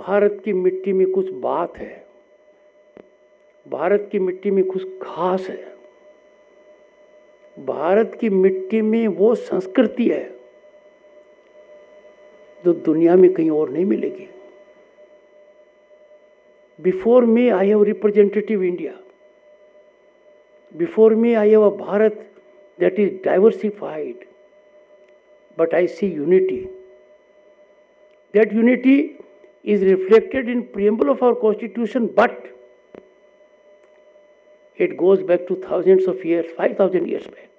भारत की मिट्टी में कुछ बात है, भारत की मिट्टी में कुछ खास है, भारत की मिट्टी में वो संस्कृति है जो दुनिया में कहीं और नहीं मिलेगी। Before me, I have representative India. Before me, I have a Bharat that is diversified, but I see unity. That unity is reflected in preamble of our constitution, but it goes back to thousands of years, 5,000 years back.